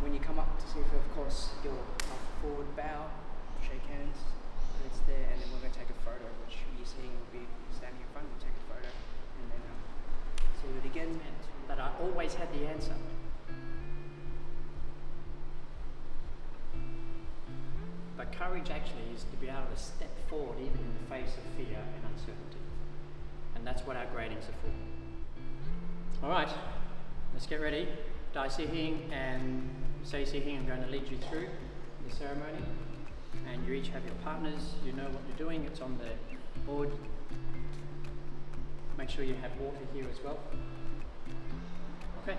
When you come up to see, of course, you'll forward bow, shake hands, it's there, and then we're going to take a photo, which you're seeing will be standing in front, we'll take a photo, and then see it again. But I always had the answer. But courage actually is to be able to step forward even in the face of fear and uncertainty. And that's what our gradings are for. Alright, let's get ready. Dai Si Hing and Sei Si Hing, I'm going to lead you through the ceremony. And you each have your partners, you know what you're doing, it's on the board. Make sure you have water here as well. Okay.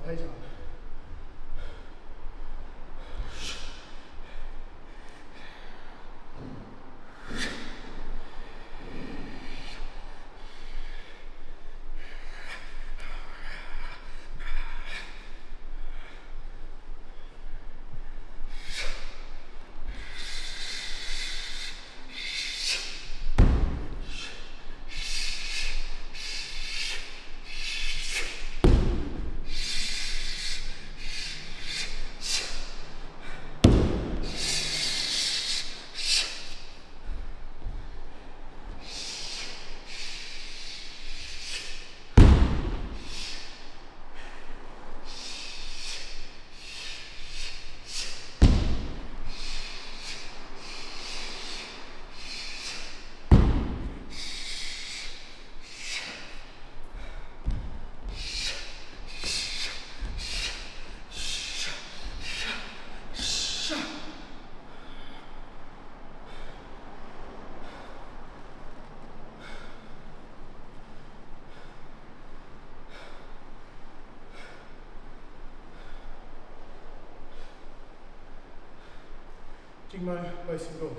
配上。Ging Mo Racing Ball.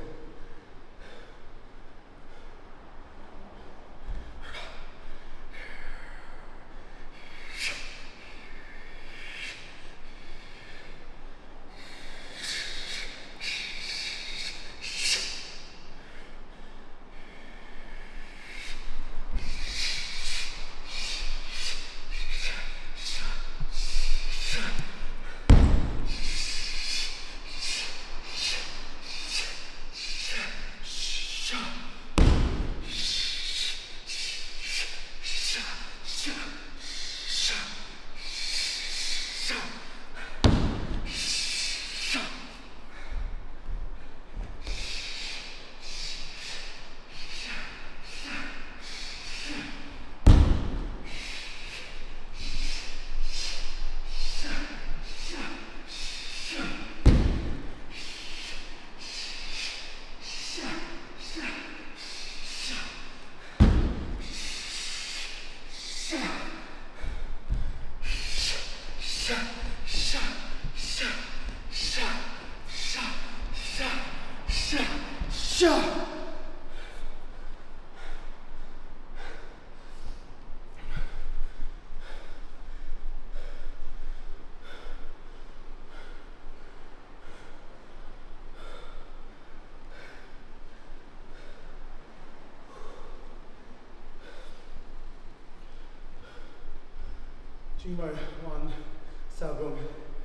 Ging Mo 1, Salgong.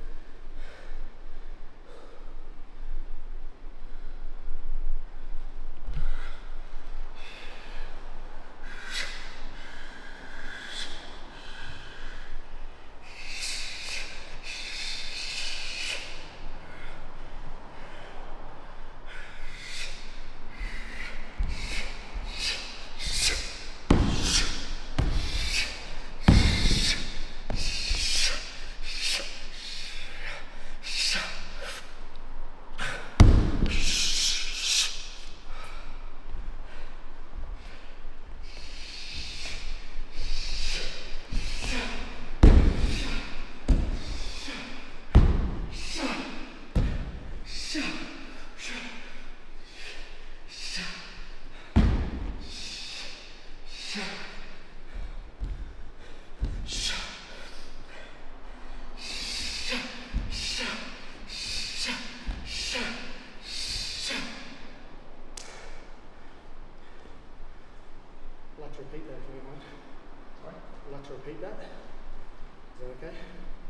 I'd like to repeat that if you don't mind. Sorry? I'd like to repeat that. Is that okay?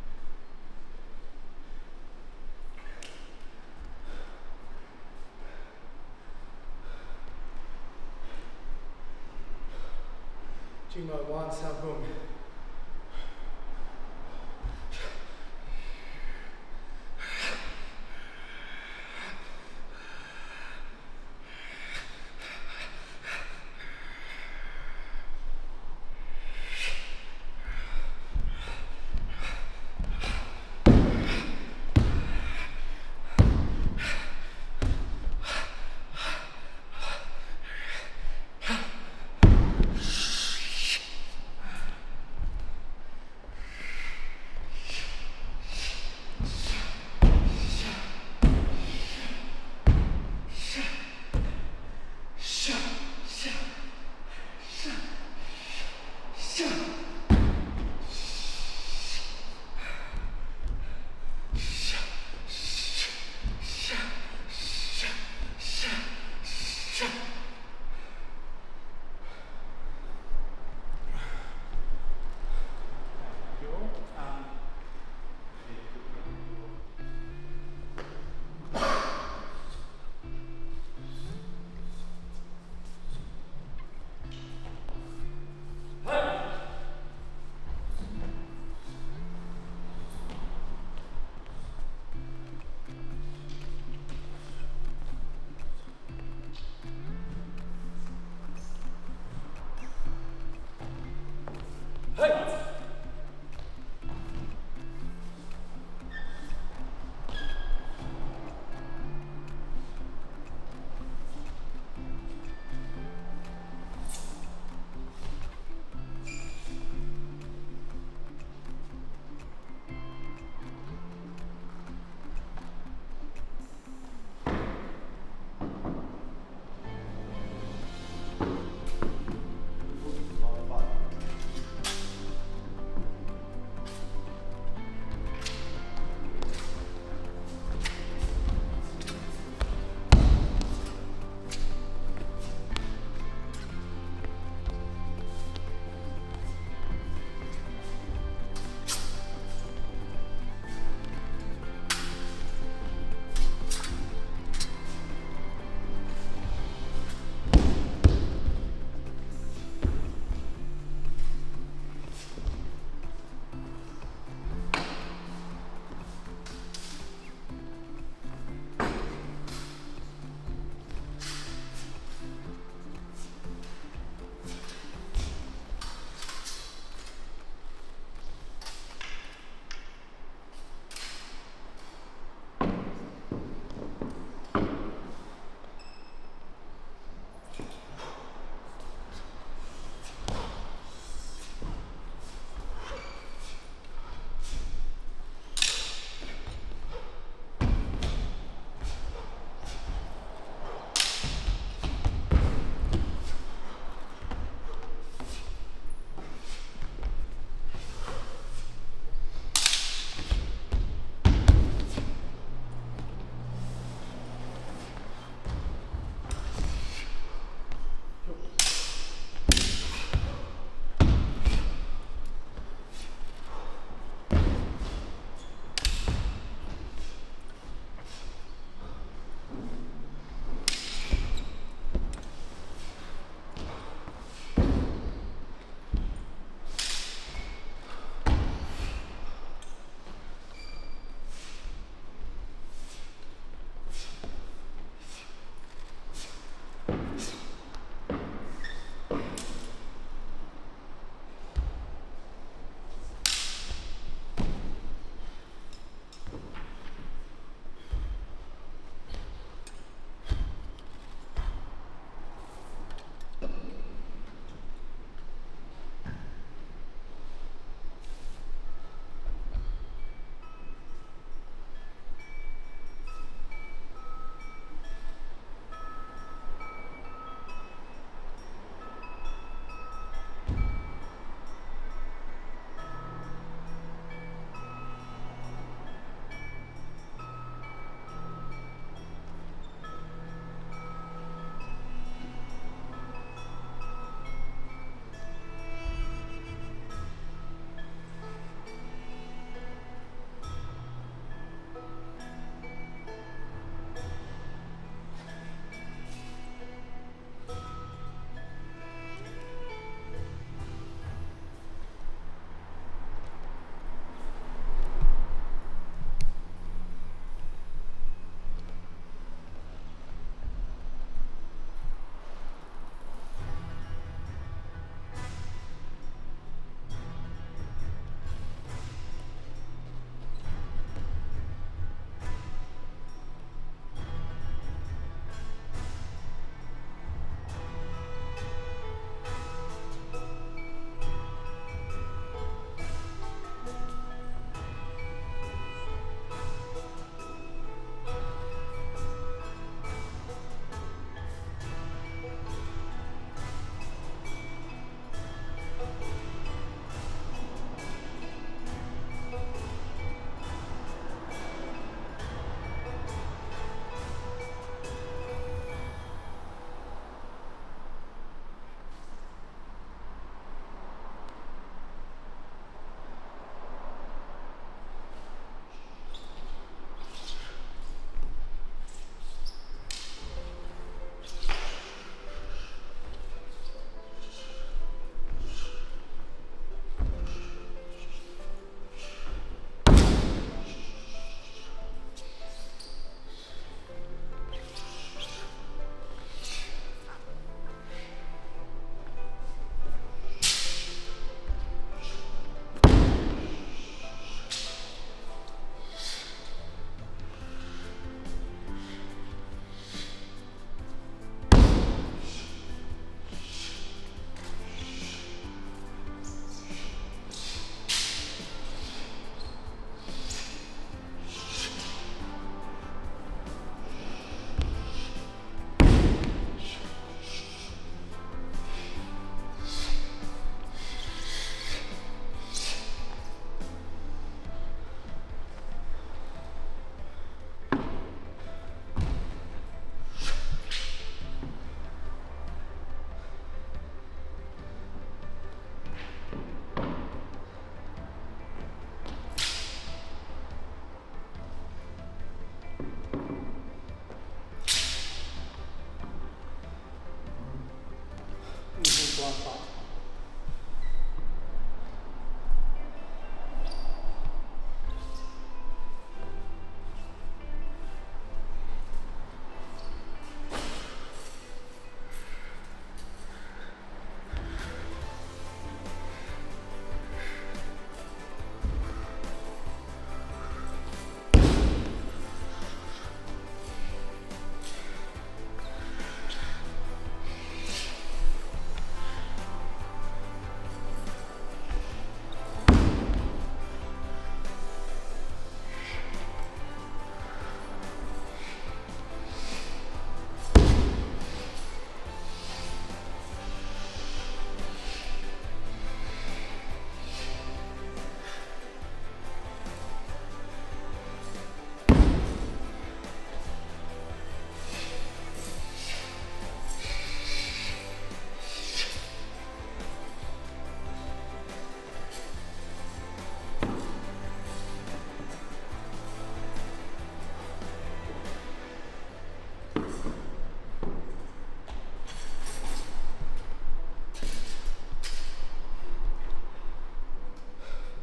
Ging Mo 1, Salgong.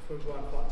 full blind fight.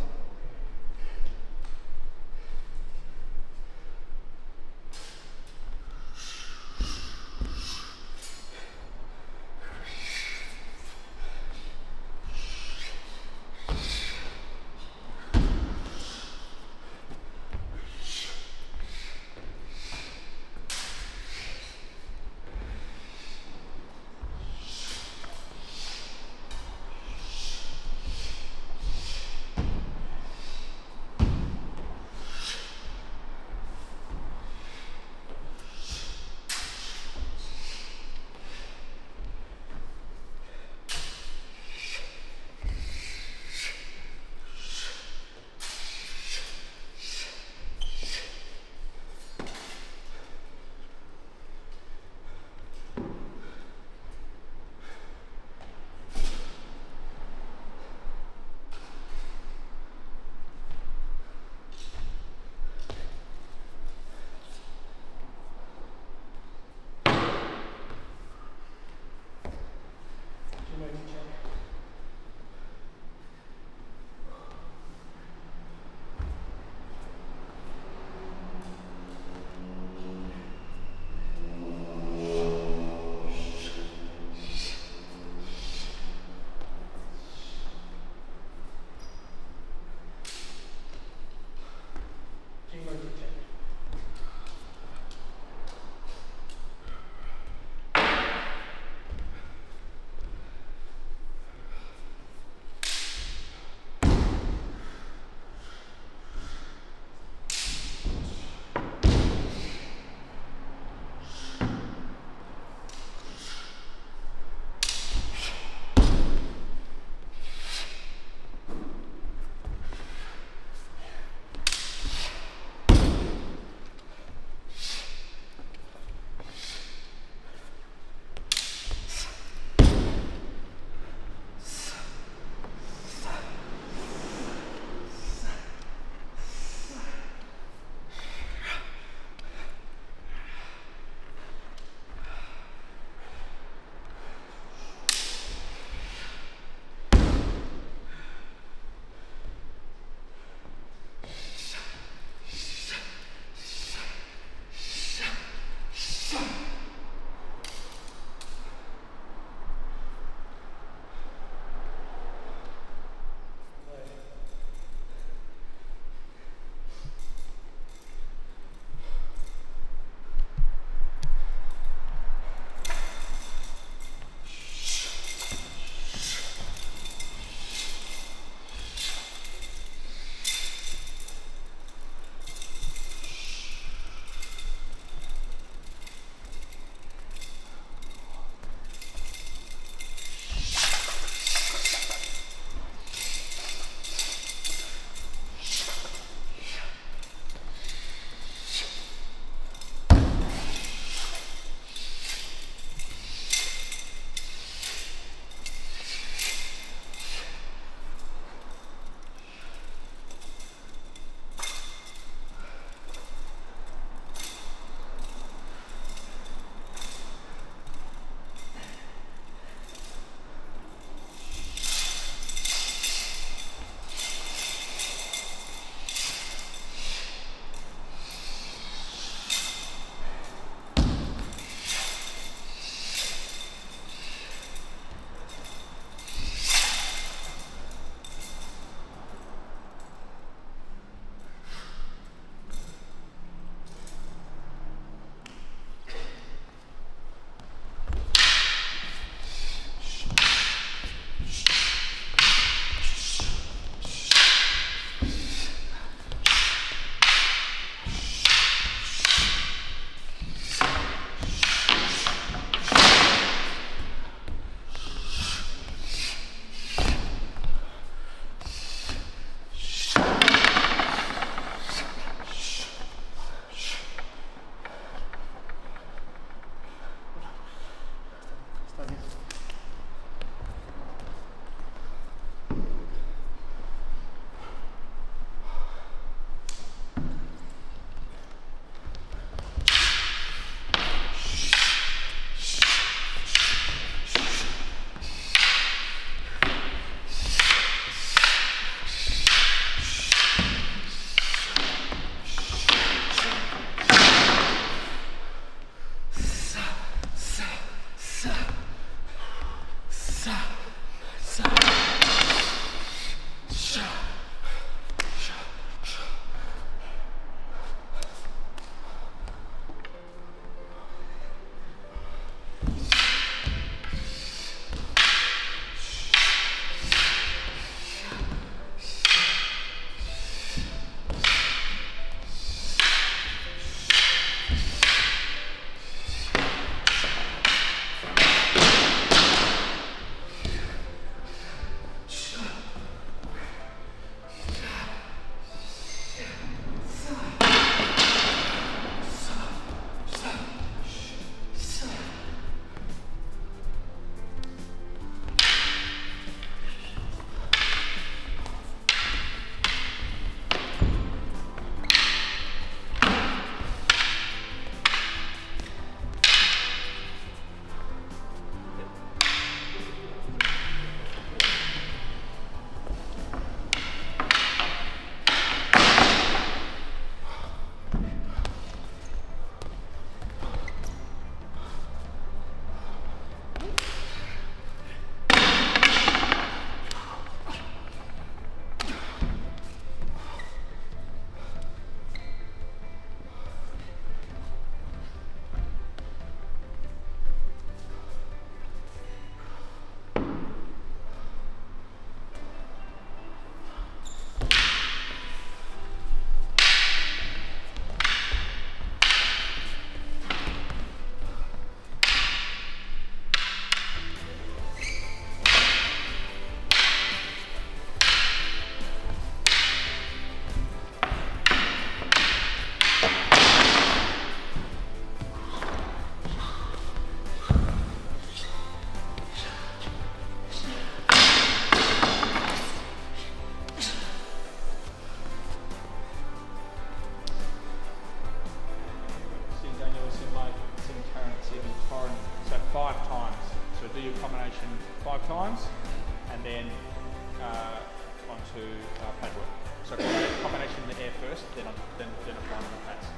then onto pad work. So combination in the air first, then applying on the pads.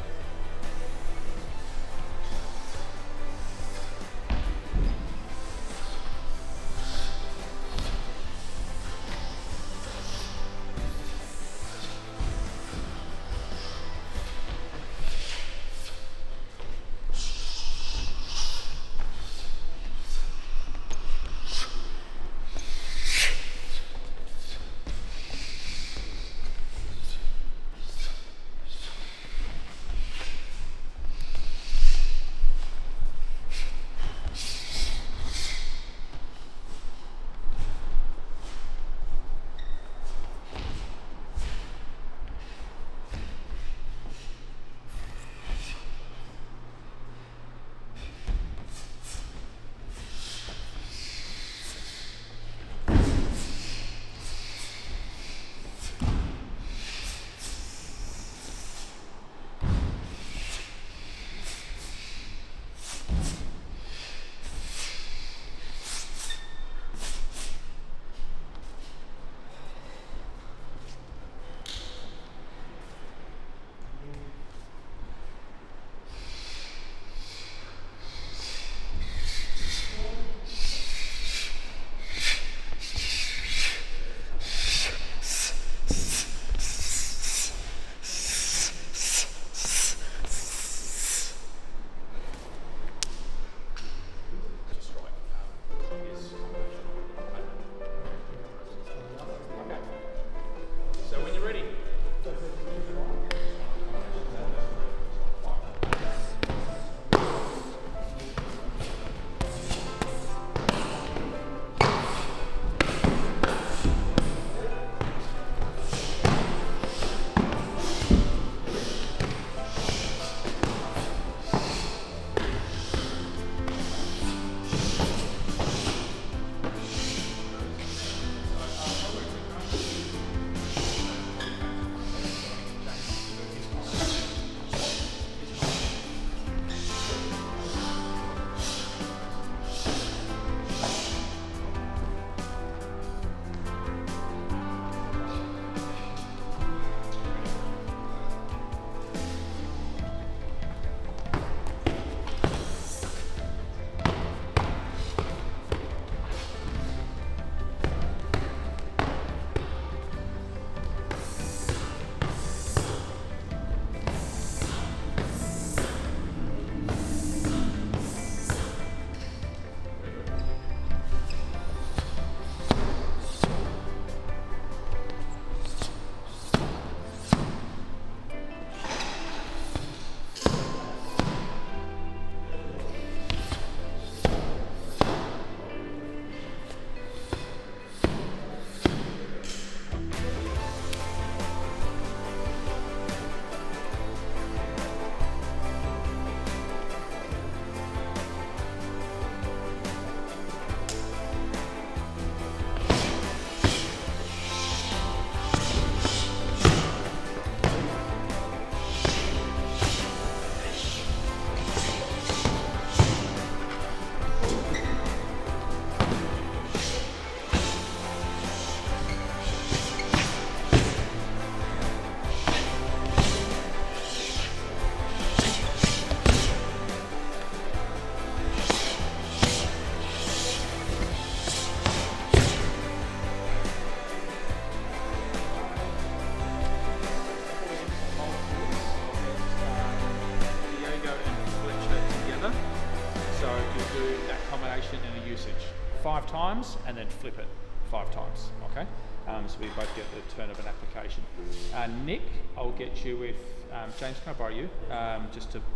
usage 5 times and then flip it 5 times, okay? So we both get the turn of an application. Nick, I'll get you with, James, can I borrow you? Just to,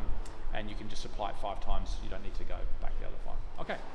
and you can just apply it 5 times, you don't need to go back the other 5. Okay.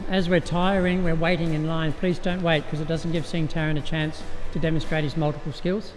as we're tiring, we're waiting in line, please don't wait, because it doesn't give Sing Taran a chance to demonstrate his multiple skills.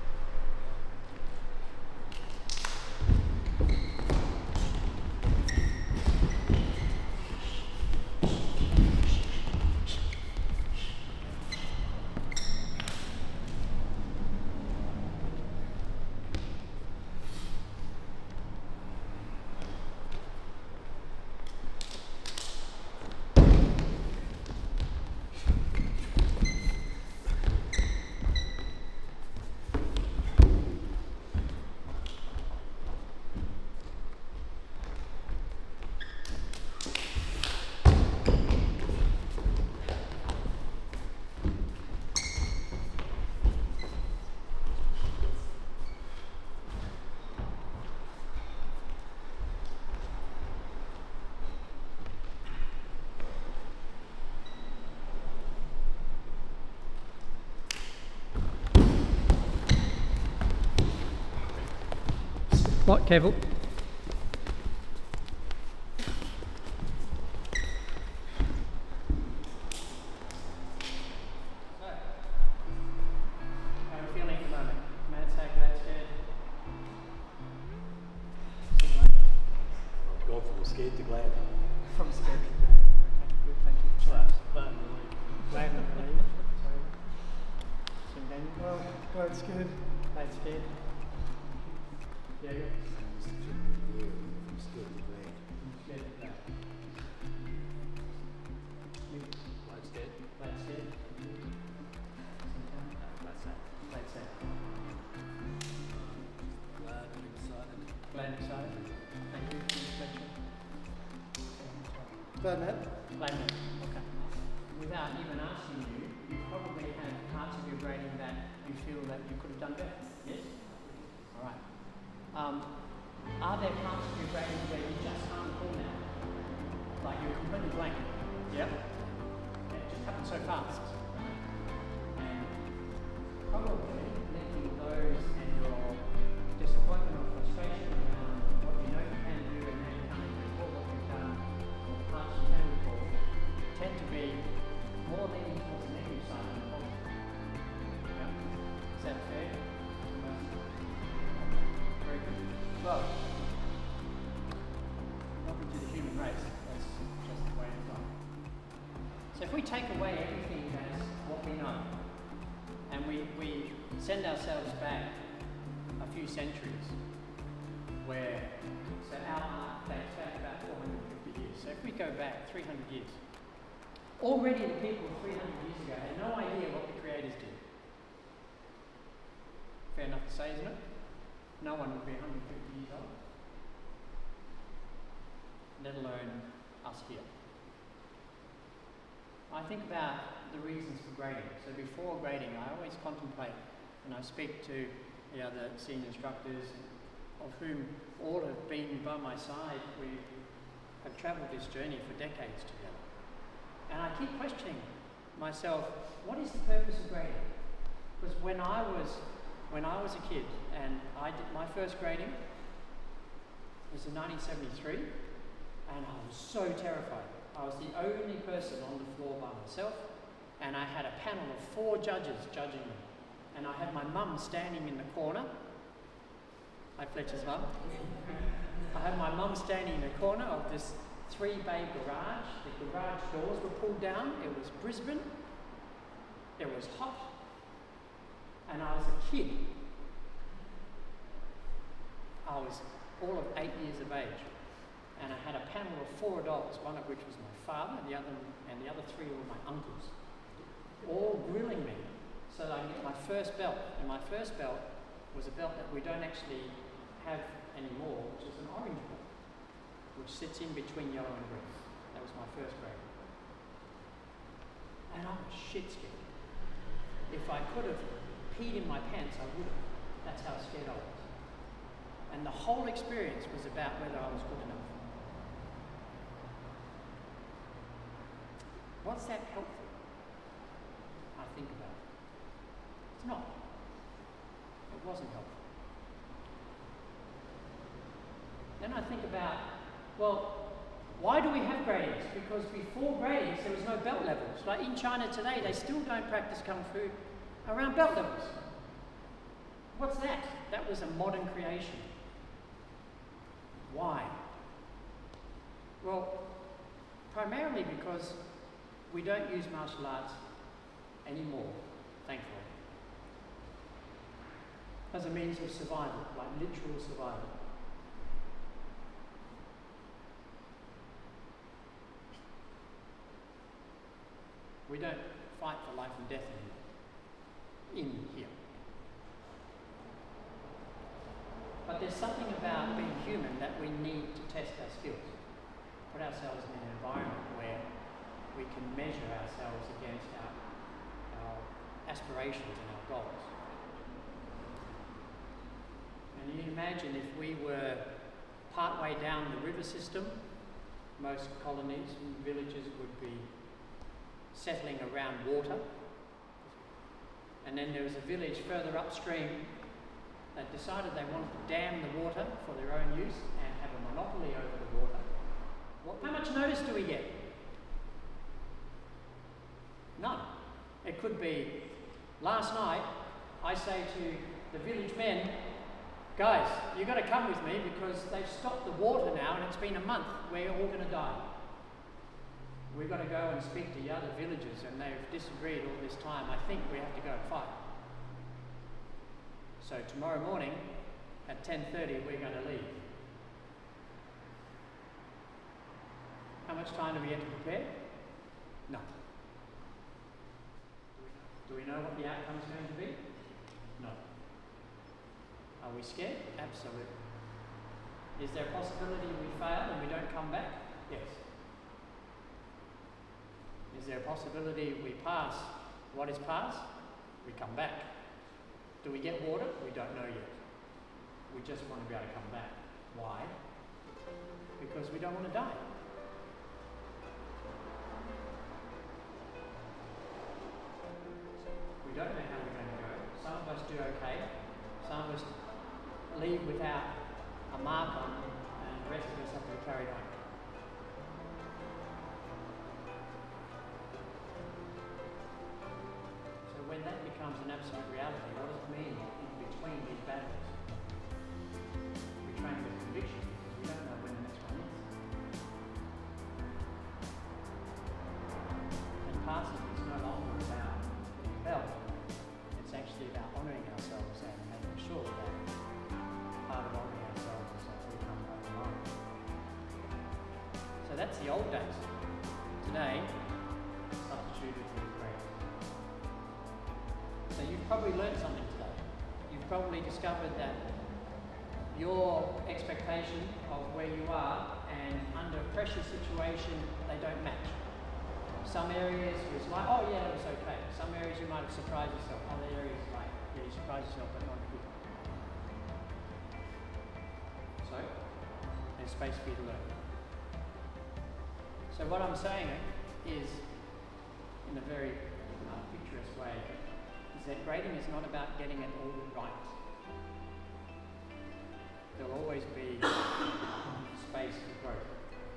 What, Kevel? Glad, Matt. Glad, Matt. Okay. Without even asking you, you probably have parts of your grading that you feel that you could have done better. Yes? All right. Are there parts of your grading where you just can't call now? Like you're completely blank? Yep. It just happens so fast. And probably letting those and your disappointment or frustration around what you know you can do and now you can't recall what you've done, or the parts you can recall, tend to be more leaning towards the negative side than the positive. Yeah? Is that fair? Very good. Well, welcome to the human race. That's just the way it's done. So if we take away everything as what we know, and we send ourselves back a few centuries, where, so our art dates back about 450 years. So if we go back 300 years, already the people 300 years ago had no idea what the creators did. Fair enough to say, isn't it? No one would be 150 years old, let alone us here. I think about the reasons for grading. So before grading, I always contemplate, and I speak to the other senior instructors, of whom all have been by my side. We have travelled this journey for decades together. And I keep questioning myself, what is the purpose of grading? Because when I was a kid, and I did my first grading was in 1973, and I was so terrified. I was the only person on the floor by myself, and I had a panel of 4 judges judging me. And I had my mum standing in the corner. Hi, Fletcher's mum. I had my mum standing in the corner of this 3-bay garage. The garage doors were pulled down. It was Brisbane. It was hot. And I was a kid. I was all of 8 years of age. And I had a panel of 4 adults, one of which was my father, and the other 3 were my uncles, all grilling me so that I could get my first belt. And my first belt was a belt that we don't actually have anymore, which is an orange belt, which sits in between yellow and green. That was my first grade. And I was shit scared. If I could have peed in my pants, I would have. That's how scared I was. And the whole experience was about whether I was good enough. What's that helpful? I think about it. It's not. It wasn't helpful. Then I think about, well, why do we have gratings? Because before gratings there was no belt levels. Like in China today, they still don't practice kung fu around belt levels. What's that? That was a modern creation. Why? Well, primarily because we don't use martial arts anymore, thankfully, as a means of survival, like literal survival. We don't fight for life and death anymore, in here. But there's something about being human that we need to test our skills. Put ourselves in an environment where we can measure ourselves against our aspirations and our goals. And you can imagine if we were partway down the river system, most colonies and villages would be settling around water. And then there was a village further upstream that decided they wanted to dam the water for their own use and have a monopoly over the water. Well, how much notice do we get? None. It could be, last night I say to the village men, guys, you've got to come with me because they've stopped the water now and it's been a month, we're all going to die. We've got to go and speak to the other villagers and they've disagreed all this time. I think we have to go and fight. So tomorrow morning at 10:30 we're going to leave. How much time do we have to prepare? No. Do we know what the outcome is going to be? No. Are we scared? Absolutely. Is there a possibility we fail and we don't come back? Yes. Is there a possibility we pass what is passed? We come back. Do we get water? We don't know yet. We just want to be able to come back. Why? Because we don't want to die. We don't know how we're going to go. Some of us do okay. Some of us leave without a mark on them, and the rest of us have to be carried on. So when that becomes an absolute reality, what does it mean in between these battles? We train with conviction because we don't know when the next one is. And passing is no longer about being belt. It's actually about honouring ourselves and making sure that part of honouring ourselves is that we come home alive. So that's the old days. Today, substituted with grace. So you've probably learned something today. You've probably discovered that your expectation of where you are and under a pressure situation, they don't match. Some areas was like, oh yeah, that was okay. Some areas you might have surprised yourself. Other areas like, yeah, you surprised yourself, but not good. So, there's space for you to learn. So what I'm saying is, in a very picturesque way, is that grading is not about getting it all right. There'll always be space for growth.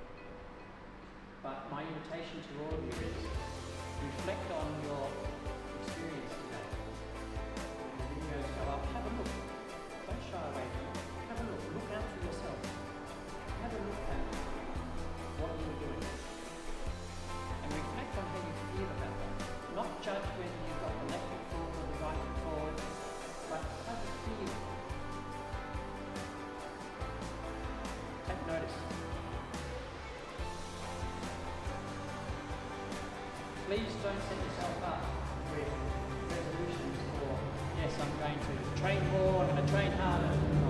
But my invitation to all of you is reflect on your experience today. When the videos go up, have a look. Don't shy away from it. Have a look. Look out for yourself. Have a look at what you're doing. And reflect on how you feel about that. Not judge whether you've got the left foot forward or the right foot forward, but how do you feel? Take notice. Please don't set yourself up with resolutions for, yes, I'm going to train more, I'm going to train harder. No.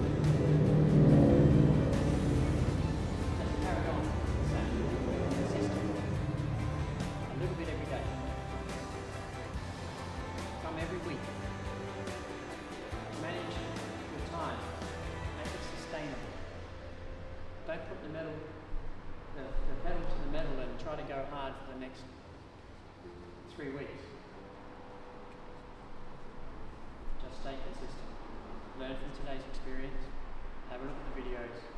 Just carry on the same, consistent, a little bit every day. Come every week. Manage your time. Make it sustainable. Don't put the pedal to the metal and try to go hard for the next 3 weeks. Just stay consistent. Learn from today's experience. Have a look at the videos.